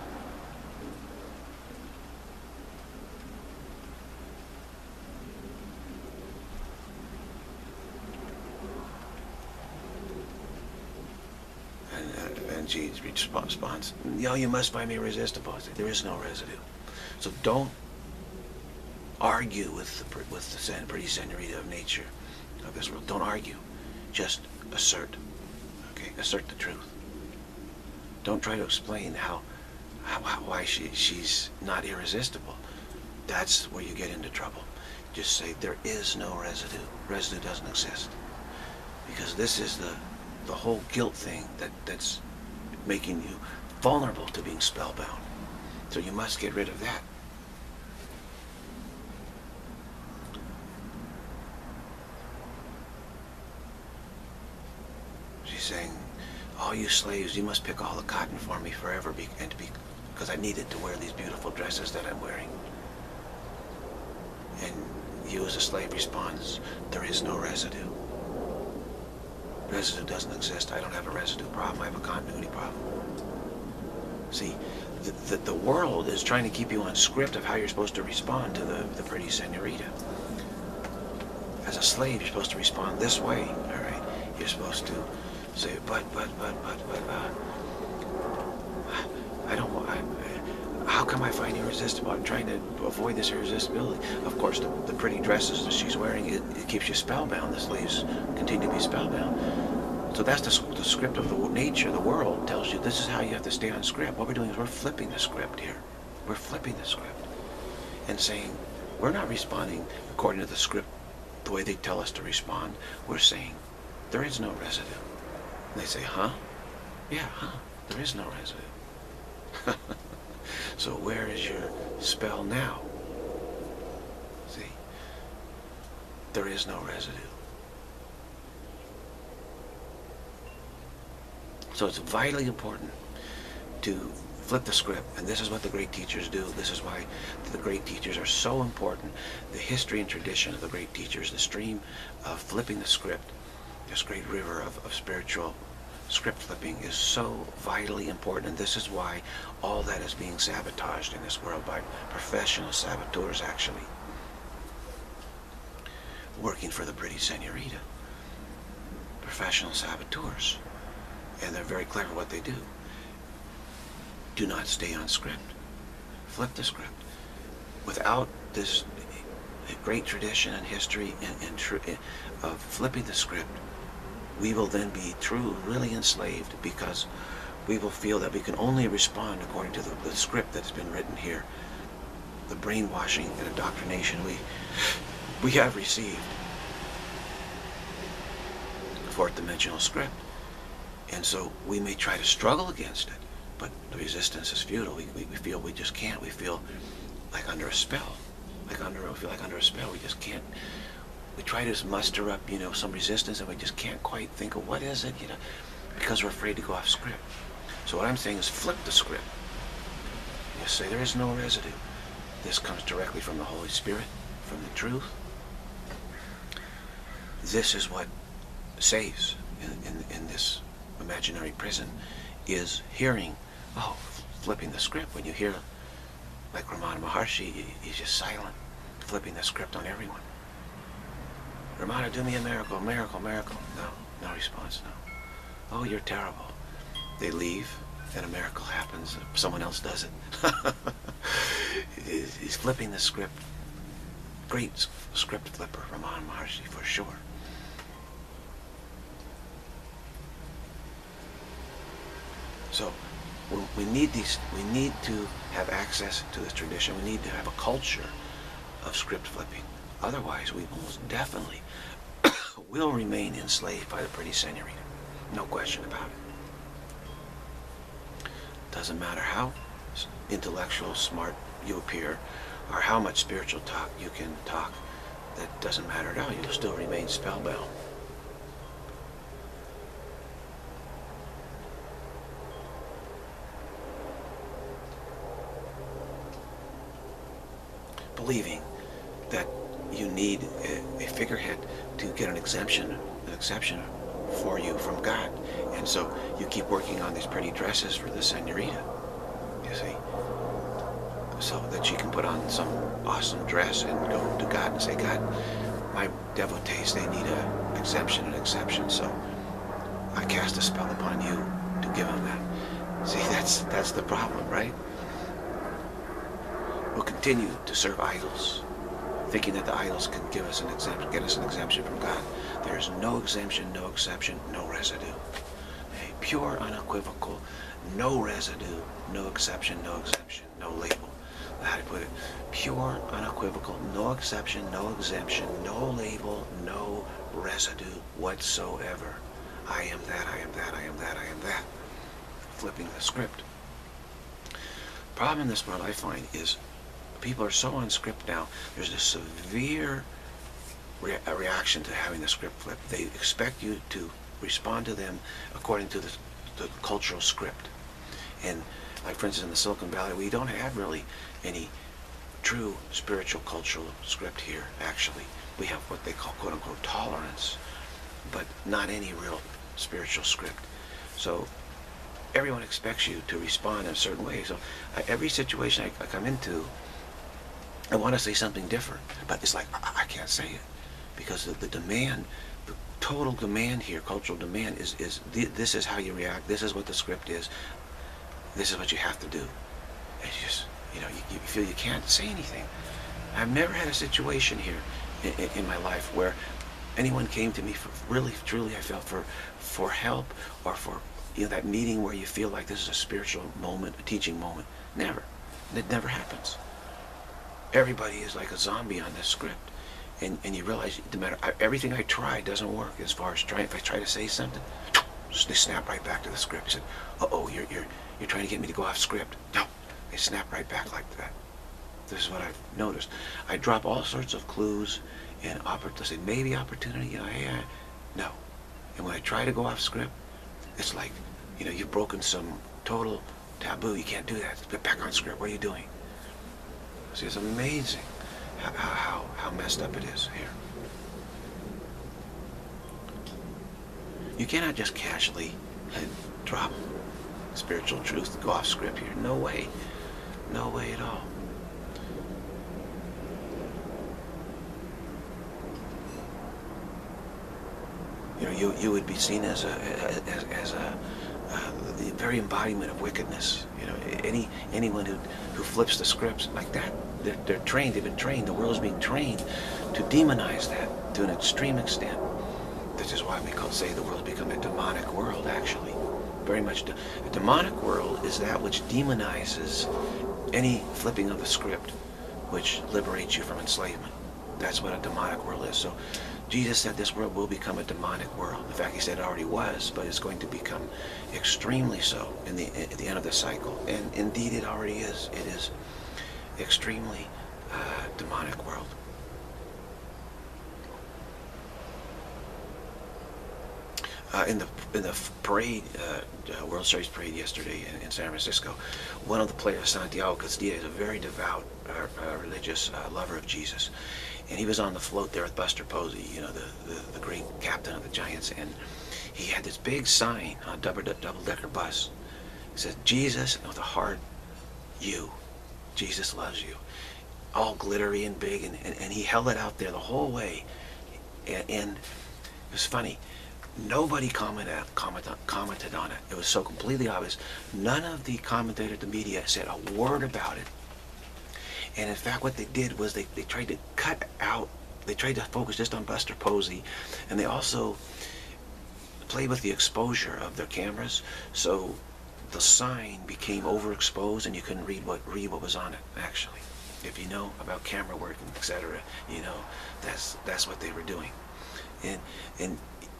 And she responds, "No, you must find me irresistible." I say, there is no residue. So don't argue with the pretty senorita of nature of this world. Don't argue. Just assert. Okay, assert the truth. Don't try to explain why she's not irresistible. That's where you get into trouble. Just say there is no residue. Residue doesn't exist. Because this is the whole guilt thing that's making you vulnerable to being spellbound. So you must get rid of that. She's saying, all you slaves, you must pick all the cotton for me forever because I needed to wear these beautiful dresses that I'm wearing. And you as a slave responds, there is no residue. Residue doesn't exist. I don't have a residue problem. I have a continuity problem. See, the world is trying to keep you on script of how you're supposed to respond to the pretty senorita. As a slave, you're supposed to respond this way, all right? You're supposed to say, but, I don't want, how come I find irresistible? I'm trying to avoid this irresistibility. Of course, the pretty dresses that she's wearing, it keeps you spellbound. The slaves continue to be spellbound. So that's the script of the nature. The world tells you this is how you have to stay on script. What we're doing is we're flipping the script here. We're flipping the script. and saying, we're not responding according to the script, the way they tell us to respond. We're saying, there is no residue. And they say, huh? Yeah, huh? There is no residue. So where is your spell now? See? There is no residue. So it's vitally important to flip the script, and this is what the great teachers do. This is why the great teachers are so important. The history and tradition of the great teachers, the stream of flipping the script, this great river of spiritual script flipping is so vitally important, and this is why all that is being sabotaged in this world by professional saboteurs, actually working for the British Senorita. Professional saboteurs, and they're very clever what they do. Do not stay on script. Flip the script. Without this great tradition and history of flipping the script, we will then be really enslaved, because we will feel that we can only respond according to the script that's been written here. The brainwashing and indoctrination we have received. Fourth dimensional script. And so we may try to struggle against it, but the resistance is futile. We feel we just can't. We feel like under a spell. We feel like under a spell. We just can't. We try to muster up, some resistance, and we just can't quite think of what is it, because we're afraid to go off script. So what I'm saying is flip the script. You say there is no residue. This comes directly from the Holy Spirit, from the truth. This is what saves in this imaginary prison, is hearing, flipping the script. When you hear, like Ramana Maharshi, he's just silent, flipping the script on everyone. Ramana, do me a miracle, miracle, miracle. No response, no. Oh, you're terrible. They leave, and a miracle happens. Someone else does it. He's flipping the script. Great script flipper, Ramana Maharshi, for sure. So we need to have access to this tradition. We need to have a culture of script flipping. Otherwise, we most definitely will remain enslaved by the pretty senorita. No question about it. Doesn't matter how intellectual, smart you appear, or how much spiritual talk you can talk. That doesn't matter at all. You'll still remain spellbound. Believing that you need a figurehead to get an exception for you from God. And so you keep working on these pretty dresses for the senorita, you see, so that she can put on some awesome dress and go to God and say, God, my devotees, they need an exception, so I cast a spell upon you to give them that. See, that's the problem, right? We'll continue to serve idols, thinking that the idols can give us an exemption, get us an exemption from God. There's no exemption, no exception, no residue. A pure, unequivocal, no residue, no exception, no exemption, no label. How to put it? Pure, unequivocal, no exception, no exemption, no label, no residue whatsoever. I am that, I am that, I am that, I am that. Flipping the script. Problem in this world, I find, is people are so on script now. There's a severe reaction to having the script flipped. They expect you to respond to them according to the cultural script. And like, for instance, in the Silicon Valley, we don't have really any true spiritual cultural script here, actually. We have what they call, quote-unquote, tolerance, but not any real spiritual script. So everyone expects you to respond in a certain way. So every situation I come into, I want to say something different, but it's like, I can't say it, because the demand, the total demand here, cultural demand, is this is how you react, this is what the script is, this is what you have to do. And you just, you feel you can't say anything. I've never had a situation here in my life where anyone came to me for really, truly, I felt for help, or for, that meeting where you feel like this is a spiritual moment, a teaching moment. Never. It never happens. Everybody is like a zombie on this script. And you realize no matter everything I try doesn't work. As far as trying, if I try to say something, they snap right back to the script. He said, "Uh-oh, you're trying to get me to go off script." No, they snap right back like that. This is what I've noticed. I drop all sorts of clues and say maybe opportunity. Yeah, no. And when I try to go off script, it's like, you've broken some total taboo. You can't do that. Get back on script. What are you doing? See, it's amazing how messed up it is here. You cannot just casually drop spiritual truth, go off script here. No way. No way at all. You would be seen as the very embodiment of wickedness. Anyone who flips the scripts like that, they're trained. They've been trained. The world is being trained to demonize that to an extreme extent. This is why we say the world has become a demonic world. Actually, very much. A demonic world is that which demonizes any flipping of the script, which liberates you from enslavement. That's what a demonic world is. So Jesus said this world will become a demonic world. In fact, he said it already was, but it's going to become extremely so at the end of the cycle. And indeed, it already is. It is extremely demonic world. In the parade, World Series parade yesterday in San Francisco, one of the players, Santiago Castilla, is a very devout religious lover of Jesus. And he was on the float there with Buster Posey, the great captain of the Giants, and he had this big sign on a double-decker bus. It said, "Jesus," with a heart, "you. Jesus loves you." All glittery and big, and he held it out there the whole way. And it was funny. Nobody commented on it. It was so completely obvious. None of the commentators, the media, said a word about it. And in fact, what they did was they tried to cut out, they tried to focus just on Buster Posey, and they also played with the exposure of their cameras, so the sign became overexposed and you couldn't read what was on it, actually. If you know about camera work and etc., that's what they were doing. And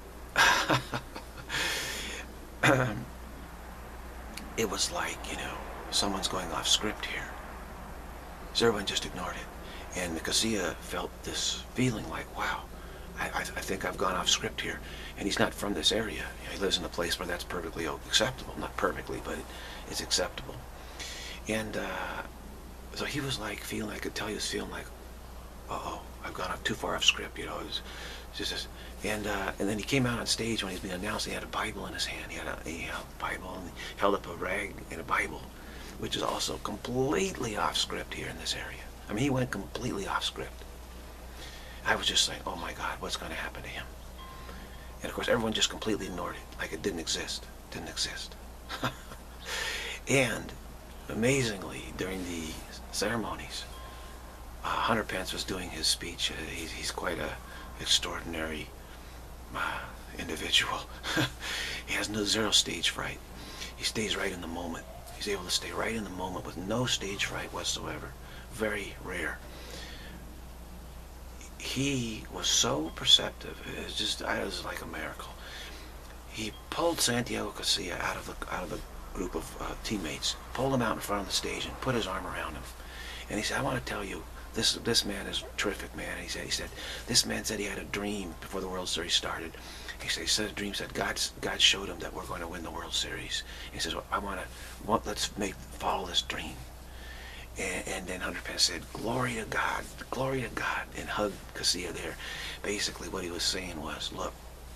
it was like, someone's going off script here. So everyone just ignored it. And Castilla felt this feeling like, wow, I think I've gone off script here. And he's not from this area. He lives in a place where that's perfectly acceptable. Not perfectly, but it's acceptable. And so he was like feeling, I could tell he was feeling like, uh-oh, I've gone too far off script, It was just and then he came out on stage when he was being announced. He had a Bible in his hand. He had a Bible, and he held up a rag and a Bible, which is also completely off script here in this area. I mean, he went completely off script. I was just saying, oh my God, what's going to happen to him? And of course, everyone just completely ignored it, like it didn't exist. Didn't exist. And amazingly, during the ceremonies, Hunter Pence was doing his speech. He's quite a extraordinary individual. He has zero stage fright. He stays right in the moment. He's able to stay right in the moment with no stage fright whatsoever. Very rare. He was so perceptive. It was like a miracle. He pulled Santiago Castilla out of the group of teammates, pulled him out in front of the stage, and put his arm around him. And he said, "I want to tell you, this man is a terrific man." And he said, this man said he had a dream before the World Series started. He said a dream said God showed him that we're going to win the World Series. He says, let's follow this dream. And then Hunter Pence said, glory to God, and hugged Castilla there. Basically what he was saying was, look,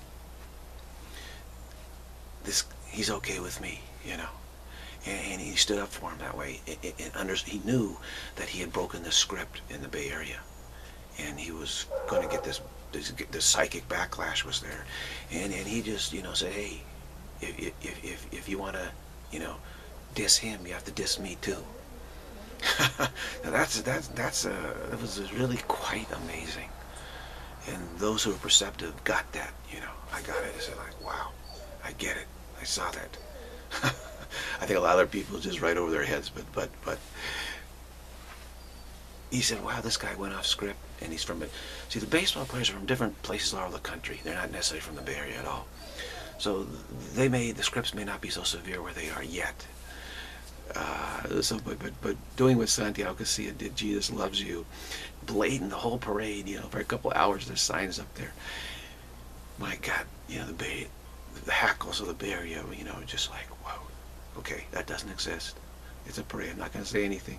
he's okay with me, And he stood up for him that way. He knew that he had broken the script in the Bay Area, and he was going to get this psychic backlash was there, and he just said, hey, if you want to diss him, you have to diss me too. Now that was really quite amazing, and those who are perceptive got that. I got it. I said, like, wow, I get it. I saw that. I think a lot of other people just right over their heads, but he said, wow, this guy went off script, and he's from it. See, the baseball players are from different places all over the country. They're not necessarily from the Bay Area at all. So the scripts may not be so severe where they are yet. But doing what Santiago Garcia did, Jesus Loves You, blatant the whole parade, for a couple of hours, there's signs up there. My God, the hackles of the Bay Area, just like, whoa, okay, that doesn't exist. It's a parade. I'm not going to say anything.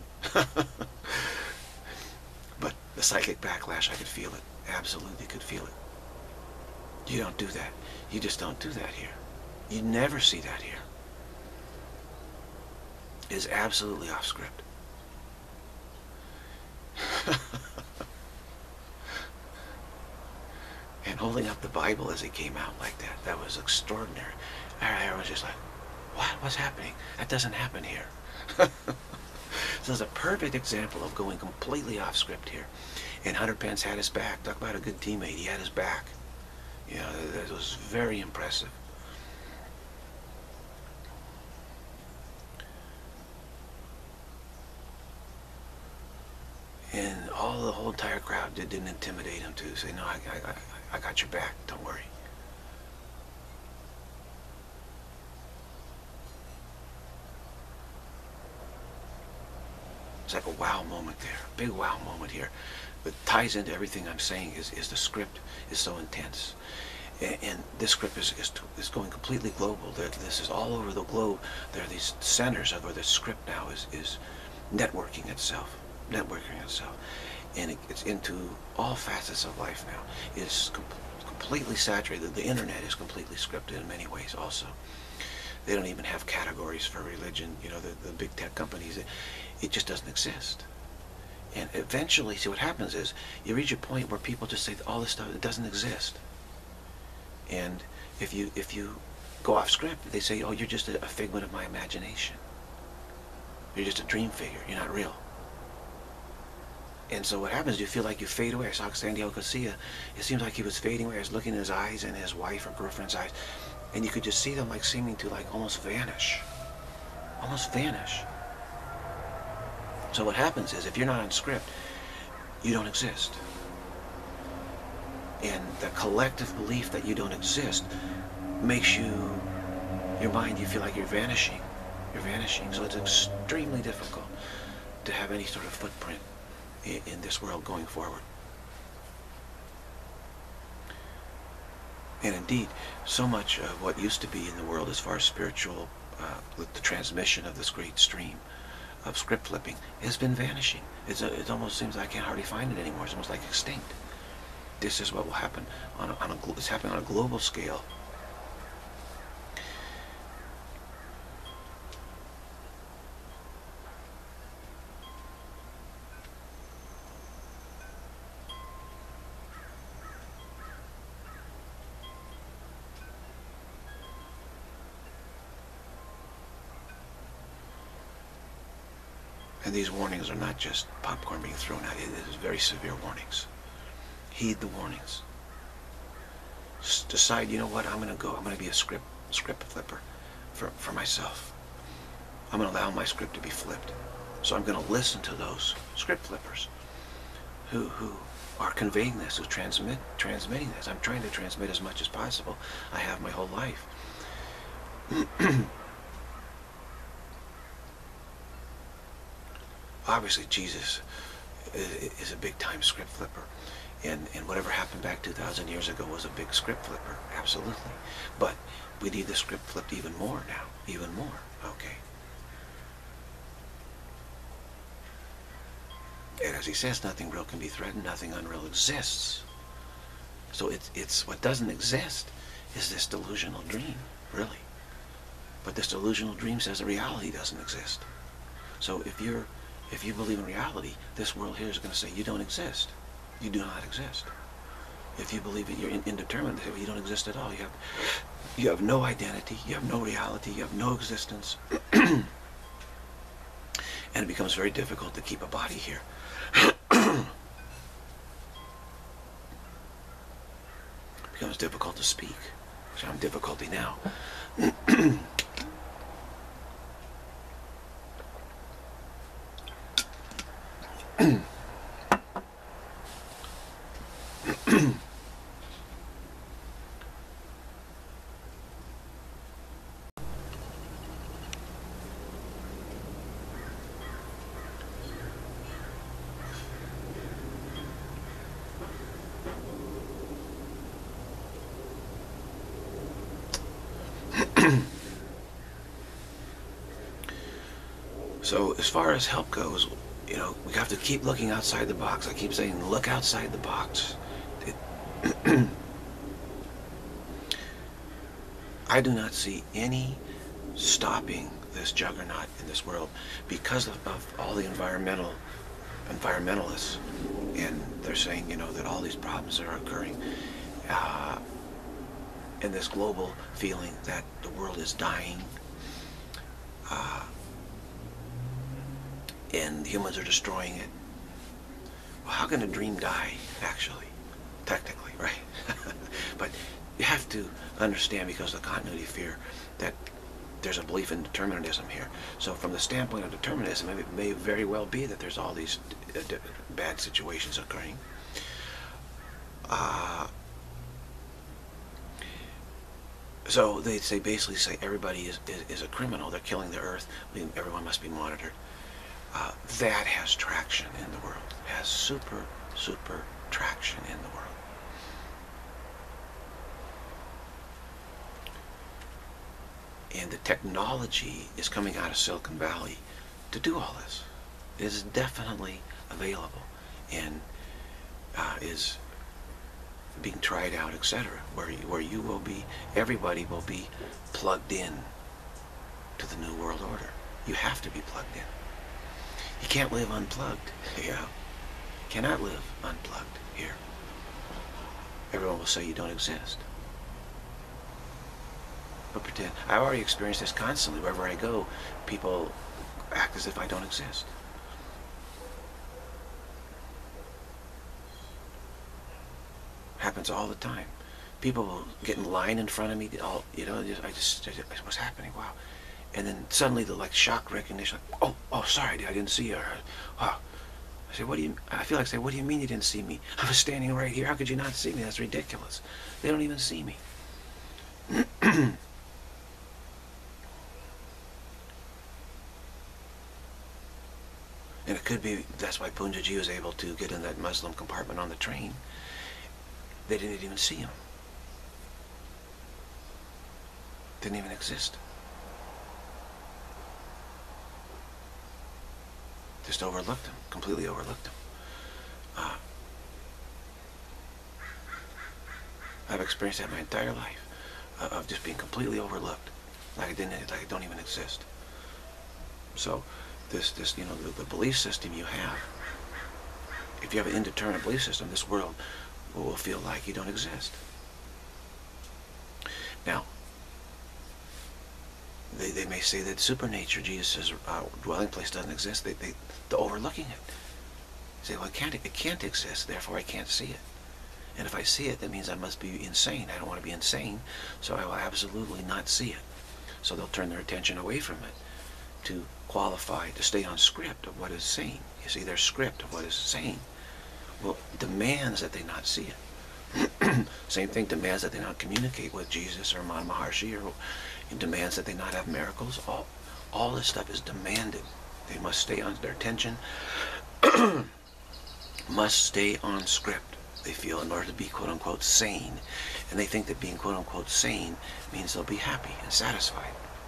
But the psychic backlash, I could feel it. Absolutely could feel it. You don't do that. You just don't do that here. You never see that here. It is absolutely off script. And holding up the Bible as it came out like that was extraordinary. I was just like, what? What's happening? That doesn't happen here. So it's a perfect example of going completely off script here. And Hunter Pence had his back. Talk about a good teammate. He had his back. That was very impressive. And the whole entire crowd didn't intimidate him to say, no, I got your back. Don't worry. It's like a wow moment there, a big wow moment here. But ties into everything I'm saying is the script is so intense. And this script is going completely global. This is all over the globe. There are these centers of where the script now is networking itself. And it's into all facets of life now. It's completely saturated. The internet is completely scripted in many ways also. They don't even have categories for religion. The big tech companies, it just doesn't exist. And eventually, see what happens is, you reach a point where people just say all this stuff, it doesn't exist. And if you go off script, they say, oh, you're just a figment of my imagination. You're just a dream figure. You're not real. And so what happens, you feel like you fade away. I saw Santiago Garcia. It seems like he was fading away. I was looking in his eyes and his wife or girlfriend's eyes. And you could just see them like seeming to like almost vanish. Almost vanish. So what happens is, if you're not on script, you don't exist. And the collective belief that you don't exist makes your mind, you feel like you're vanishing. You're vanishing. So it's extremely difficult to have any sort of footprint in this world going forward. And indeed, so much of what used to be in the world as far as spiritual, the transmission of this great stream of script flipping has been vanishing. It almost seems like I can't hardly find it anymore. It's almost like extinct. This is what will happen it's happening on a global scale. And these warnings are not just popcorn being thrown at you. It is very severe warnings. Heed the warnings. Just decide, you know what, I'm going to be a script flipper for myself. I'm going to allow my script to be flipped. So I'm going to listen to those script flippers who are conveying this, who transmitting this. I'm trying to transmit as much as possible. I have my whole life. Obviously, Jesus is a big-time script flipper. And whatever happened back 2,000 years ago was a big script flipper, absolutely. But we need the script flipped even more now, even more, okay? And as he says, nothing real can be threatened, nothing unreal exists. So it's what doesn't exist is this delusional dream, really. But this delusional dream says that reality doesn't exist. So if you believe in reality, this world here is going to say you don't exist. You do not exist. If you believe that you're indeterminate, you don't exist at all. You have no identity. You have no reality. You have no existence. And it becomes very difficult to keep a body here. It becomes difficult to speak. So I'm difficulty now. So as far as help goes, you know, we have to keep looking outside the box. I keep saying, look outside the box. I do not see any stopping this juggernaut in this world because of all the environmentalists, and they're saying, you know, that all these problems are occurring in this global feeling that the world is dying, and humans are destroying it. Well, how can a dream die, actually? Technically, right? But you have to understand, because of the continuity fear, that there's a belief in determinism here. So from the standpoint of determinism, it may very well be that there's all these bad situations occurring. So they basically say everybody is a criminal. They're killing the earth. Everyone must be monitored. That has traction in the world. Has super traction in the world. And the technology is coming out of Silicon Valley to do all this. It is definitely available and is being tried out, etc. Where you will be, everybody will be plugged in to the New World Order. You have to be plugged in. You can't live unplugged. Yeah. Cannot live unplugged here. Everyone will say you don't exist. But pretend. I've already experienced this constantly. Wherever I go, people act as if I don't exist. Happens all the time. People will get in line in front of me. You know, what's happening? Wow. And then suddenly the shock recognition. Like, oh, sorry, I didn't see you. Oh. I say, I feel like saying, what do you mean you didn't see me? I was standing right here. How could you not see me? That's ridiculous. They don't even see me. And it could be that's why Punjaji was able to get in that Muslim compartment on the train. They didn't even see him. Didn't even exist. Just overlooked him. Completely overlooked him. I've experienced that my entire life, of just being completely overlooked, like I don't even exist. So this you know, the belief system you have, if you have an indeterminate belief system, this world will feel like you don't exist. Now, they may say that supernature, Jesus' dwelling place, doesn't exist. They're overlooking it. They say, well, it can't exist, therefore I can't see it. And if I see it, that means I must be insane. I don't want to be insane, so I will absolutely not see it. So they'll turn their attention away from it to qualify, to stay on script of what is sane. You see, their script of what is sane, well, demands that they not see it. Same thing demands that they not communicate with Jesus or Ramana Maharshi, or it demands that they not have miracles. All this stuff is demanded. They must stay on their attention, must stay on script, they feel, in order to be quote-unquote sane. And they think that being quote-unquote sane means they'll be happy and satisfied.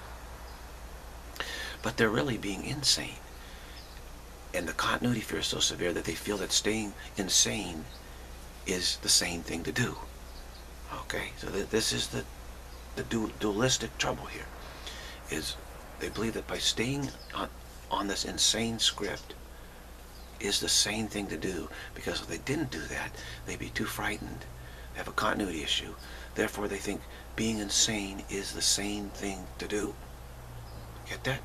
But they're really being insane. And the continuity fear is so severe that they feel that staying insane is the sane thing to do. Okay, so this is the dualistic trouble here, is they believe that by staying on this insane script is the sane thing to do, because if they didn't do that, they'd be too frightened. They have a continuity issue. Therefore, they think being insane is the sane thing to do. Get that?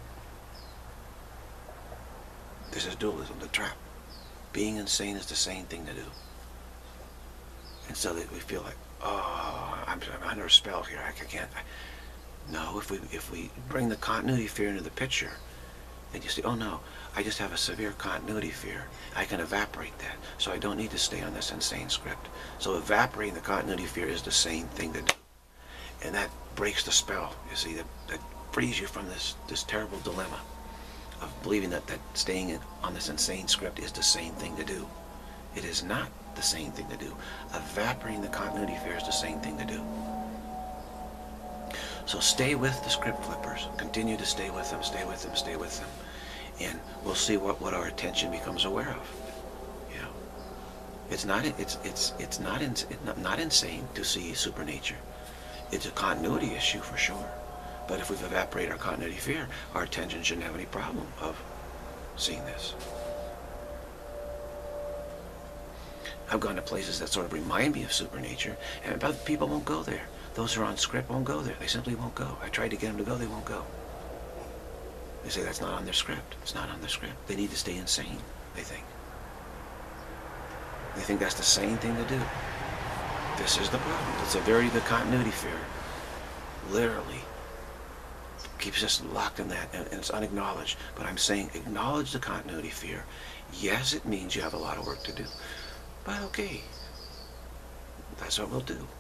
This is dualism, the trap. Being insane is the sane thing to do. And so that we feel like, oh, I'm under a spell here. I can't. No, if we bring the continuity fear into the picture, then you see, oh no, I just have a severe continuity fear. I can evaporate that, so I don't need to stay on this insane script. So evaporating the continuity fear is the sane thing to do. And that breaks the spell, you see, that frees you from this terrible dilemma of believing that staying on this insane script is the sane thing to do. It is not the same thing to do. Evaporating the continuity fear is the same thing to do. So stay with the script flippers. Continue to stay with them, stay with them, stay with them. and we'll see what our attention becomes aware of. You know, it's not insane to see supernature. It's a continuity issue for sure. But if we've evaporated our continuity fear, our attention shouldn't have any problem of seeing this. I've gone to places that sort of remind me of supernature, and people won't go there. Those who are on script won't go there. They simply won't go. I tried to get them to go, they won't go. They say that's not on their script. It's not on their script. They need to stay insane, they think. They think that's the sane thing to do. This is the problem. It's the continuity fear. Literally keeps us locked in that, and it's unacknowledged. But I'm saying acknowledge the continuity fear. Yes, it means you have a lot of work to do. But okay, that's what we'll do.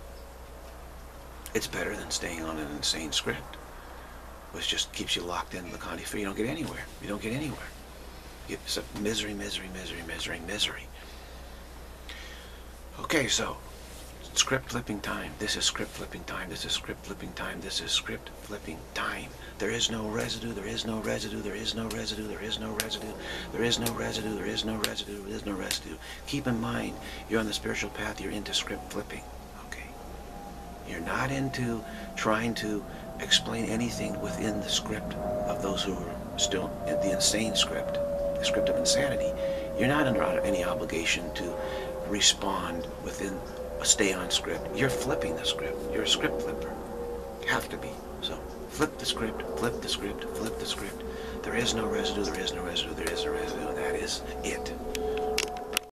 It's better than staying on an insane script, which just keeps you locked into the continuity fear. You don't get anywhere. You don't get anywhere. It's a misery, misery, misery, misery, misery. Okay, so script flipping time. This is script flipping time. This is script flipping time. This is script flipping time. There is no residue. There is no residue. There is no residue. There is no residue. There is no residue. There is no residue. There is no residue. Keep in mind, you're on the spiritual path. You're into script flipping. Okay. You're not into trying to explain anything within the script of those who are still in the insane script, the script of insanity. You're not under any obligation to respond within stay on script. You're flipping the script. You're a script flipper. You have to be. So flip the script, flip the script, flip the script. There is no residue, there is no residue, there is no residue. That is it.